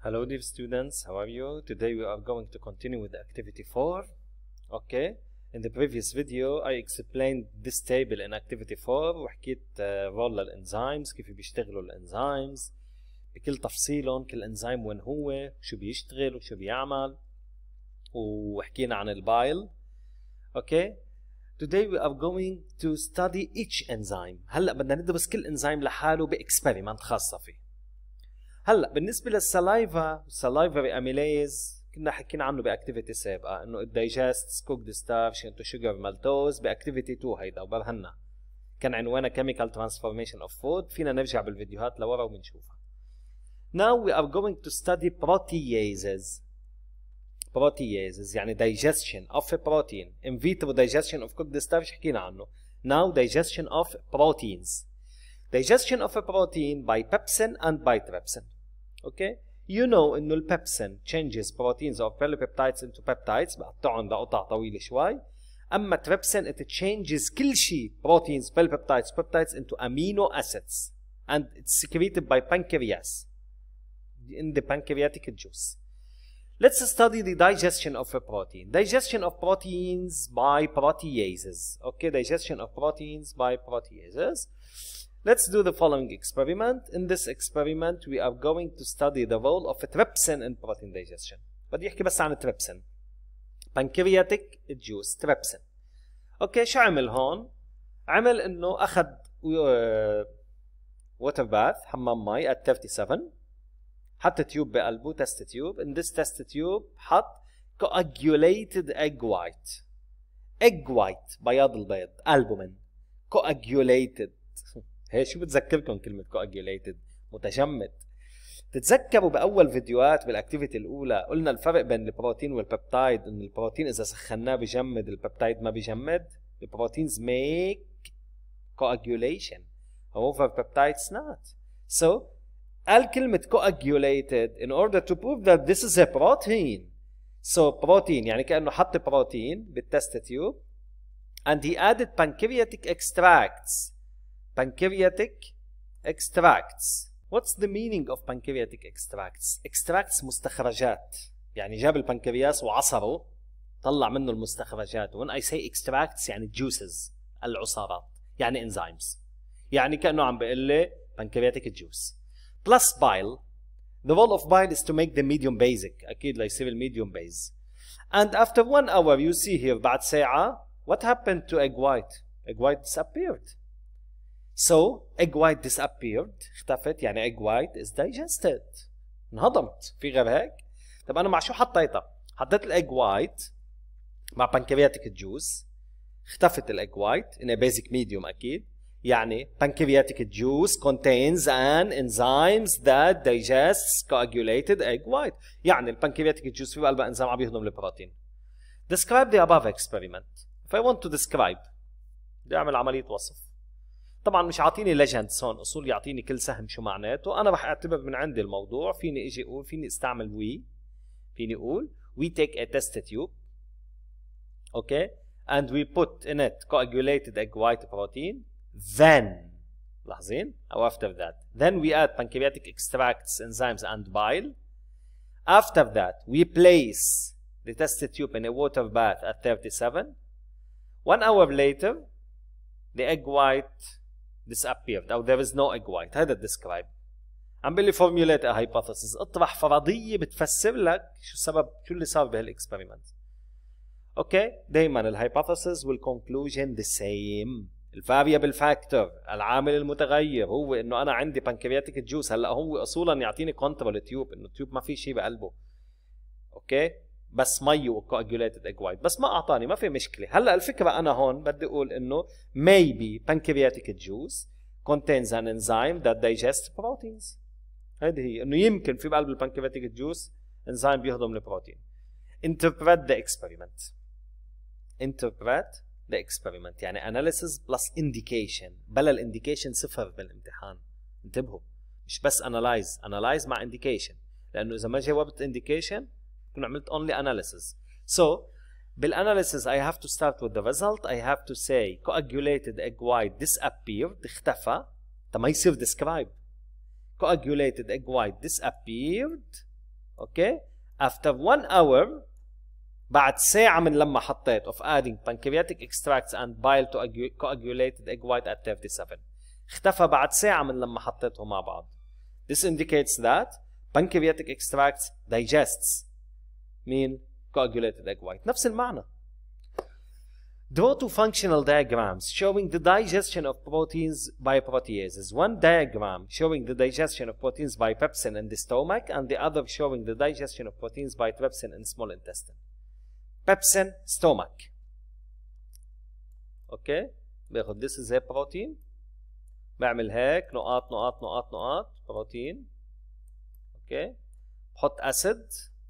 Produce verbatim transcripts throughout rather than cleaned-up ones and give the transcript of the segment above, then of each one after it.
Hello dear students, how are you? Today we are going to continue with activity four. Okay, in the previous video I explained this table in activity four وحكيت رول للانزيمز كيف بيشتغلوا الانزيمز بكل تفصيلهم، كل انزيم وين هو، شو بيشتغل وشو بيعمل، وحكينا عن البايل. Okay, today we are going to study each enzyme. هلا بدنا ندرس كل انزيم لحاله باكسبيرمنت خاصة فيه. هلا بالنسبه للسلايفا salivary اميليز كنا حكينا عنه باكتيفيتي سابقه انه الدايجست كوكد ستارش انتو شوجر مالتوز باكتيفيتي اثنين هيدا وبرهنا كان عنوانها chemical transformation of food. فينا نرجع بالفيديوهات لورا وبنشوفها. Now we are going to study proteases. proteases يعني digestion of a protein. In vitro digestion of cooked starch حكينا عنه. Now digestion of proteins. Digestion of a protein by pepsin and by trypsin. Okay, you know انه البيبسين changes proteins of polypeptides into peptides بقطعهم لقطع طويله شوي. اما trypsin it changes كل شيء proteins polypeptides peptides into amino acids and it's secreted by pancreas in the pancreatic juice. Let's study the digestion of a protein. Digestion of proteins by proteases. Okay, digestion of proteins by proteases. Let's do the following experiment. In this experiment, we are going to study the role of a trypsin in protein digestion. بدي احكي بس عن trypsin. Pancreatic juice trypsin. اوكي شو عمل هون؟ عمل انه اخذ water bath حمام مي at thirty-seven. حط تيوب بقلبه test tube. In this test tube حط coagulated egg white. egg white بياض البيض albumin. coagulated. هي شو بتذكركم كلمة coagulated؟ متجمد. تتذكروا بأول فيديوهات بالأكتيفيتي الأولى قلنا الفرق بين البروتين والبيبتايد، إن البروتين إذا سخناه بيجمد، البيبتايد ما بيجمد. البروتينز make coagulation. However, peptides not. So, قال كلمة coagulated in order to prove that this is a protein. So, protein يعني كأنه حط بروتين بالتست تيوب and he added pancreatic extracts. Pancreatic extracts. What's the meaning of pancreatic extracts? Extracts مستخرجات. يعني جاب البنكرياس وعصره طلع منه المستخرجات. When I say extracts يعني juices العصارات. يعني enzymes. يعني كأنه عم بيقول لي pancreatic juice. Plus bile. The role of bile is to make the medium basic. أكيد ليصير الميديوم base. And after one hour you see here بعد ساعة what happened to egg white? Egg white disappeared. So, egg white disappeared. اختفت يعني egg white is digested. انهضمت. في غير هيك؟ طب أنا مع شو حطيتها؟ حطيت الegg white مع pancreatic juice. اختفت الegg white in a basic medium أكيد. يعني pancreatic juice contains an enzymes that digests coagulated egg white. يعني البنكرياتيك juice في قلبها انزيم عم يهضم البروتين. Describe the above experiment. If I want to describe بدي أعمل عملية وصف. طبعا مش عاطيني ليجندز هون اصول يعطيني كل سهم شو معناته. انا رح اعتبر من عندي الموضوع. فيني اجي اقول فيني استعمل وي فيني اقول we take a test tube okay and we put in it coagulated egg white protein then لاحظين او after that then we add pancreatic extracts enzymes and bile. After that we place the test tube in a water bath at thirty-seven. One hour later the egg white disappeared او there is no egg white. هذا describe. عم بيقول لي formulate a hypothesis. اطرح فرضيه بتفسر لك شو السبب شو اللي صار بهالاكسبيرمنت. اوكي دائما الهايبوثيسز والكونكلوجن the same. الفاريبل فاكتور العامل المتغير هو انه انا عندي بنكرياتيك جوس. هلا هو اصولا يعطيني كنترول تيوب انه التيوب ما في شيء بقلبه. اوكي بس مي وكواجوليتد egg white بس ما اعطاني ما في مشكله. هلا الفكره انا هون بدي اقول انه maybe pancreatic juice contains an enzyme that digests proteins. هذه هي انه يمكن في بقلب البنكرياتيك جوس انزيم بيهضم البروتين. Interpret the experiment. Interpret the experiment يعني analysis plus indication. بلا الانديكيشن صفر بالامتحان. انتبهوا مش بس analyze. analyze مع indication لانه اذا ما جاوبت indication كنا عملت only analysis. So بالanalysis I have to start with the result. I have to say coagulated egg white disappeared اختفى. طب ما يصير describe. coagulated egg white disappeared اوكي. after one hour بعد ساعة من لما حطيت of adding pancreatic extracts and bile to coagulated egg white at thirty-seven. اختفى بعد ساعة من لما حطيتهم مع بعض. This indicates that pancreatic extracts digests mean coagulated egg white. نفس المعنى. Draw two functional diagrams showing the digestion of proteins by proteases. One diagram showing the digestion of proteins by pepsin in the stomach and the other showing the digestion of proteins by trypsin in small intestine. Pepsin stomach. Okay. باخد this is a protein. بعمل هيك نقاط نقاط نقاط نقاط بروتين. اوكي. بحط اسيد.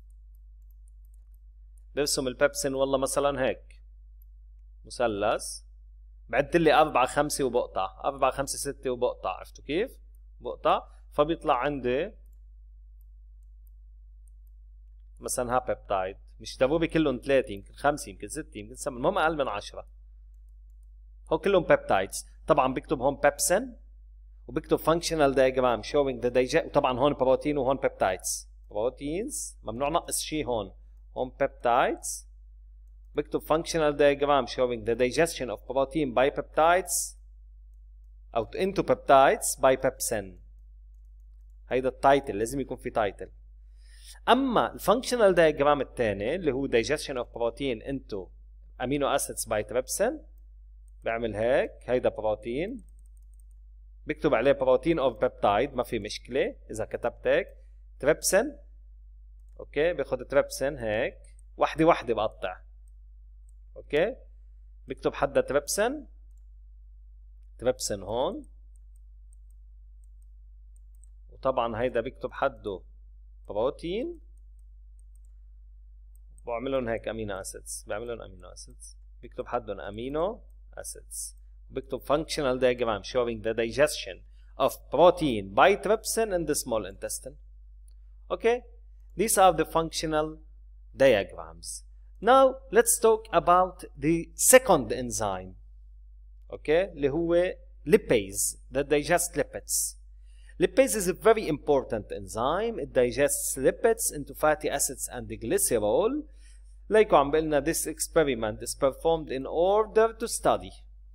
برسم البيبسين والله مثلا هيك مثلث. بعد لي أربعة خمسة وبقطع، أربعة خمسة ستة وبقطع، عرفتوا كيف؟ بقطع، فبيطلع عندي مثلا ها بيبتايد، مش ضروري كلهم ثلاثة، يمكن خمسة، يمكن ستة، يمكن سبعة، المهم أقل من عشرة. هو كلهم بيبتايدز، طبعا بكتب هون بيبسين وبكتب functional diagram showing the digestion، وطبعا هون بروتين وهون بيبتايدز. بروتينز ممنوع نقص شيء هون، هون peptides. بكتب functional diagram showing the digestion of protein by peptides أو into peptides by pepsin. هيدا التايتل، لازم يكون في تايتل. أما الفانكشنال diagram الثاني اللي هو digestion of protein into amino acids by trypsin، بعمل هيك، هيدا بروتين، بكتب عليه بروتين of peptide، ما في مشكلة إذا كتبت هيك، تريبسين. اوكي. باخد تريبسين هيك وحده وحده بقطع. اوكي. بكتب حدا تريبسين، تريبسين هون، وطبعا هيدا بكتب حده بروتين، بعملهم هيك امينو اسيدز، بعملهم امينو اسيدز، بكتب حدهم امينو اسيدز. بكتب functional diagram showing the digestion of protein by trypsin in the small intestine. Okay. These are the functional diagrams. Now let's talk about the second enzyme. Okay, اللي هو lipase that digests lipids. Lipase is a very important enzyme. It digests lipids into fatty acids and glycerol. ليكو عم بقلنا this experiment is performed in order to study.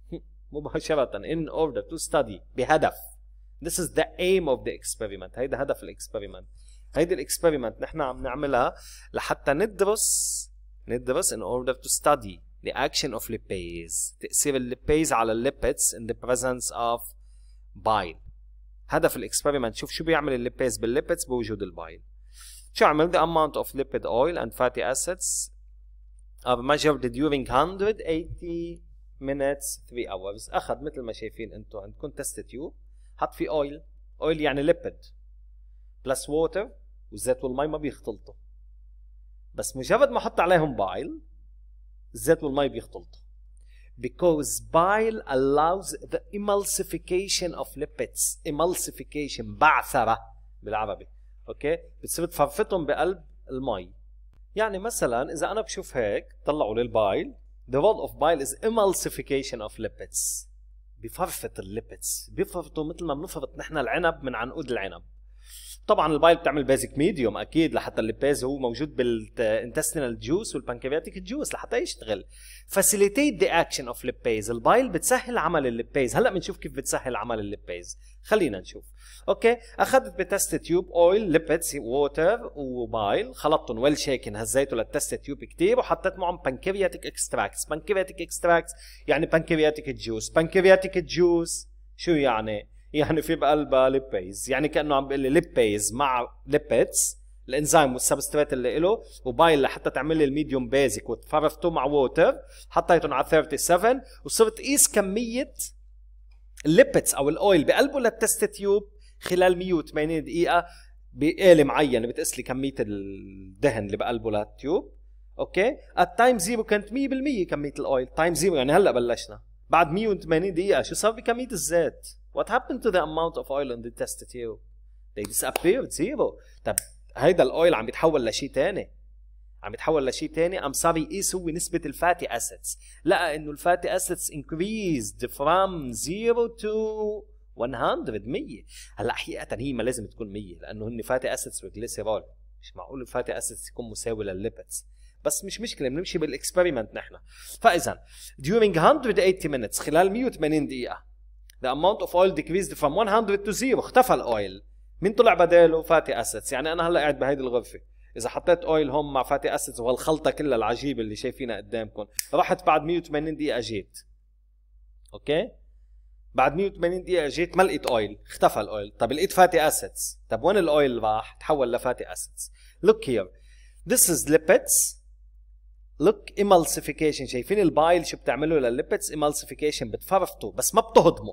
مباشرة in order to study بهدف. This is the aim of the experiment. هيدا هدف الاكسبيرمنت. هيدي الاكسبيرمنت نحن عم نعملها لحتى ندرس ندرس in order to study the action of lipase. تأثير الليبيز على الليبيدز in the presence of bile. هدف الاكسبيرمنت شوف شو بيعمل الليبيز بالليبيدز بوجود البايل. شو عمل؟ the amount of lipid oil and fatty acids are measured during one hundred eighty minutes three hours. أخذ مثل ما شايفين أنتم عندكم تست تيوب، حط فيه oil، oil يعني ليبيد بلس water، والزيت والمي ما بيختلطوا، بس مجرد ما حط عليهم بايل الزيت والمي بيختلطوا. Because bile allows the emulsification of lipids. emulsification بعثرة بالعربي. اوكي. بتصير تفرفتهم بقلب المي. يعني مثلا إذا أنا بشوف هيك طلعوا للبايل، the role of bile is emulsification of lipids. بفرفت الليبيدز، بيفرفتوا مثل ما بنفرط نحن العنب من عنقود العنب. طبعا البايل بتعمل بيزك ميديوم اكيد لحتى الليباز هو موجود بالانتستينال جوس والبنكرياتيك جوس لحتى يشتغل. فاسيليتيت ذا اكشن اوف ليباز. البايل بتسهل عمل الليباز. هلا بنشوف كيف بتسهل عمل الليباز. خلينا نشوف. اوكي. اخذت بتست تيوب اويل، ليبيدز، ووتر وبايل، خلطتهم ويل شيكن، هزيته للتست تيوب كثير وحطيت معهم بنكرياتيك اكستراكتس. بنكرياتيك اكستراكتس يعني بنكرياتيك جوس. بنكرياتيك جوس شو يعني؟ يعني في بقلبها ليبيز، يعني كانه عم بيقول لي ليبيز مع ليبيدز الانزيم والسبستريت اللي له، وبايل لحتى تعمل لي الميديوم بيزك، وتفرفته مع ووتر، حطيتهم على سبعة وثلاثين، وصرت قيس كميه الليبيدز او الاويل بقلبه للتست تيوب خلال مية وثمانين دقيقه بآلة معينه بتقيس لي كميه الدهن اللي بقلبه للتيوب. اوكي. التايم زيرو كانت مية بالمية كميه الاويل. تايم زيرو يعني هلا بلشنا. بعد مية وثمانين دقيقه شو صار بكميه الزيت؟ What happened to the amount of oil in the test tube? They disappeared zero. طب هيدا الاويل عم يتحول لشيء ثاني. عم يتحول لشيء ثاني، قام صار يقيس هو نسبة الفاتي اسيدز، لقى انه الفاتي اسيدز increased from zero to one hundred مية. هلا حقيقة هي ما لازم تكون مية لانه هن فاتي اسيدز وجليسيرول. مش معقول الفاتي اسيدز يكون مساوي للليبيدز، بس مش مشكله بنمشي بالاكسبيرمنت نحن. فاذا during one hundred eighty minutes خلال مية وثمانين دقيقه the amount of oil decreased from one hundred to zero، اختفى الاويل. مين طلع بداله؟ فاتي اسيدز. يعني انا هلا قاعد بهيدي الغرفه، اذا حطيت اويل هون مع فاتي اسيدز وهالخلطه كلها العجيبه اللي شايفينها قدامكم، رحت بعد مية وثمانين دقيقه جيت، اوكي، بعد مية وثمانين دقيقه جيت ما لقيت اويل، اختفى الاويل. طب لقيت فاتي اسيدز، طب وين الاويل راح؟ تحول لفاتي اسيدز. look here this is lipids. look emulsification، شايفين البايل شو بتعمله للليبيدز؟ emulsification، بتفرفطوا بس ما بتهضموا.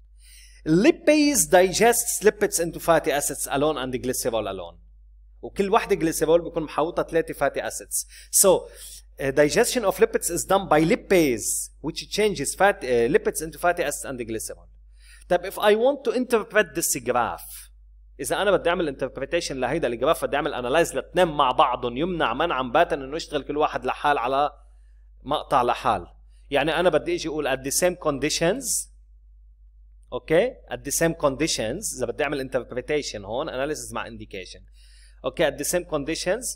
lipase digests lipids into fatty acids alone and glycerol alone، وكل وحده جليسيرول بيكون محوطه ثلاثه fatty acids. so uh, digestion of lipids is done by lipase which changes fat uh, lipids into fatty acids and glycerol. طب if I want to interpret this graph، اذا انا بدي اعمل interpretation لهيدا الجراف، بدي اعمل انالايز لتنام مع بعضهم، يمنع منعا باتا انه يشتغل كل واحد لحال على مقطع لحال. يعني انا بدي اجي اقول at the same conditions، اوكي، at the same conditions، اذا بدي اعمل interpretation هون analysis مع indication، اوكي، at the same conditions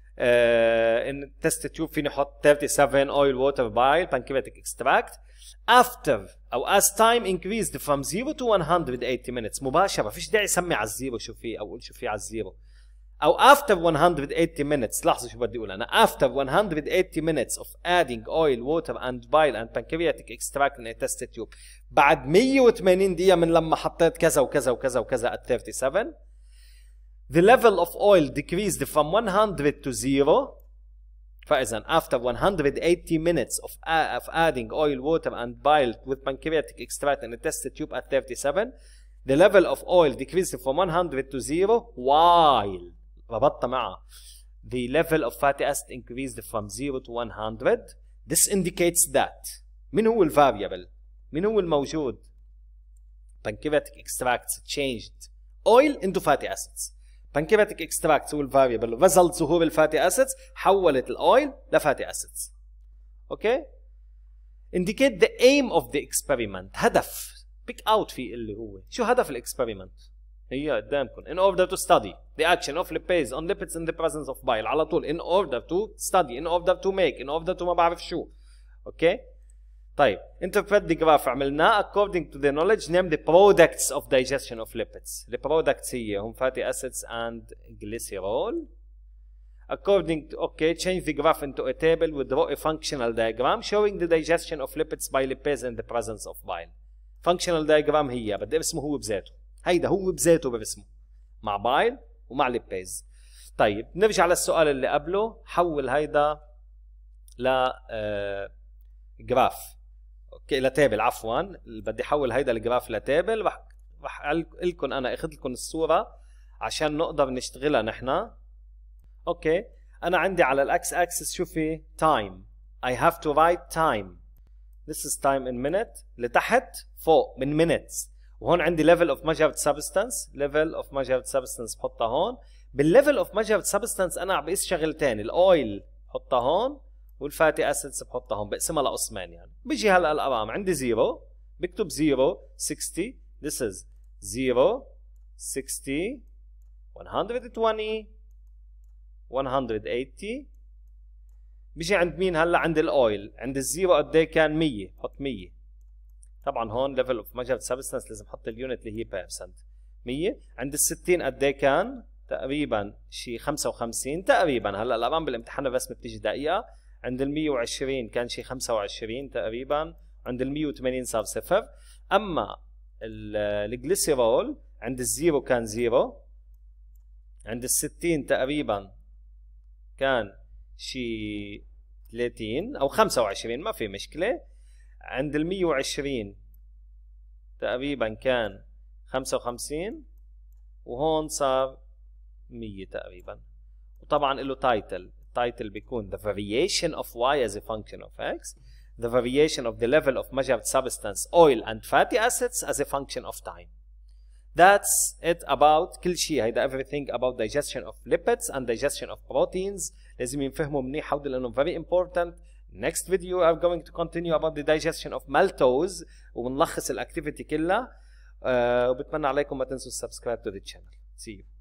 uh, in test tube فيني احط thirty-seven oil water bile pancreatic extract after او as time increased from zero to one hundred eighty minutes. مباشرة، فيش داعي اسمي على الزيرو شو فيه او اقول شو فيه على الزيرو. او after one hundred eighty minutes، لاحظوا شو بدي اقول انا، after one hundred eighty minutes of adding oil water and bile and pancreatic extract in a test tube، بعد مية وثمانين دقيقة من لما حطيت كذا وكذا وكذا وكذا at thirty-seven، the level of oil decreased from one hundred to zero. فإذا after one hundred eighty minutes of, uh, of adding oil, water and bile with pancreatic extract in a test tube at thirty-seven, the level of oil decreased from one hundred to zero while ربطت معها the level of fatty acid increased from zero to one hundred. This indicates that من هو الفاريبل؟ من هو الموجود؟ pancreatic extracts changed oil into fatty acids. pancreatic extracts هو الفاريبل، result ظهور الفاتي اسيدز حولت الاويل لفاتي اسيدز. اوكي؟ indicate the aim of the experiment، هدف pick out في اللي هو شو هدف الاكسبيرمنت؟ هي قدامكم in order to study the action of lipase on lipids in the presence of bile، على طول in order to study in order to make in order to ما بعرف شو. اوكي؟ طيب interpret the graph عملناه according to the knowledge name the products of digestion of lipids. the products هي هم fatty acids and glycerol. according to okay change the graph into a table with draw a functional diagram showing the digestion of lipids by lipase in the presence of bile. functional diagram هي بدي ارسمه هو بذاته، هيدا هو بذاته برسمه مع بايل ومع ليباز. طيب نرجع للسؤال اللي قبله، حول هيدا ل آه جراف، اوكي، لتابل عفوا، بدي احول هيدا الجراف لتابل. رح رح اقول لكم انا اخذ لكم الصوره عشان نقدر نشتغلها نحن. اوكي، انا عندي على الاكس اكسس شو في؟ تايم. I have to write time. This is time in minute. لتحت فوق من minutes، وهون عندي level of measured substance. level of measured substance بحطها هون. بالlevel of measured substance انا عم بقيس شغلتين، الاويل بحطها هون والفاتي اسيدز بحطها هون، بقسمها لقسمين. يعني بيجي هلا الارقام عندي زيرو، بكتب زيرو ستين، this is زيرو ستين one hundred twenty one hundred eighty. بيجي عند مين هلا؟ عند الاويل، عند الزيرو قد ايه كان؟ مية، بحط مية. طبعا هون ليفل اوف ميجرد سبستانس لازم احط اليونت اللي هي بيرسنت. مية. عند ال ستين قد ايه كان؟ تقريبا شيء خمسة وخمسين تقريبا، هلا الارقام بالامتحان الرسمي بتيجي دقيقه. عند ال مية وعشرين كان شيء خمسة وعشرين تقريبا، عند ال مية وثمانين صار صفر. اما الجليسيرول عند الزيرو كان زيرو، عند ال ستين تقريبا كان شيء ثلاثين او خمسة وعشرين، ما في مشكله. عند ال مية وعشرين تقريبا كان خمسة وخمسين، وهون صار مية تقريبا. وطبعا له تايتل، التايتل بيكون the variation of y as a function of x, the variation of the level of measured substance oil and fatty acids as a function of time. That's it about كل شيء. هيدا everything about digestion of lipids and digestion of proteins. لازم ينفهموا منيح هودي لانهم very important. Next video we are going to continue about the digestion of maltose وبنلخص الاكتيفيتي كلها. uh, وبتمنى عليكم ما تنسوا subscribe to the channel. See you.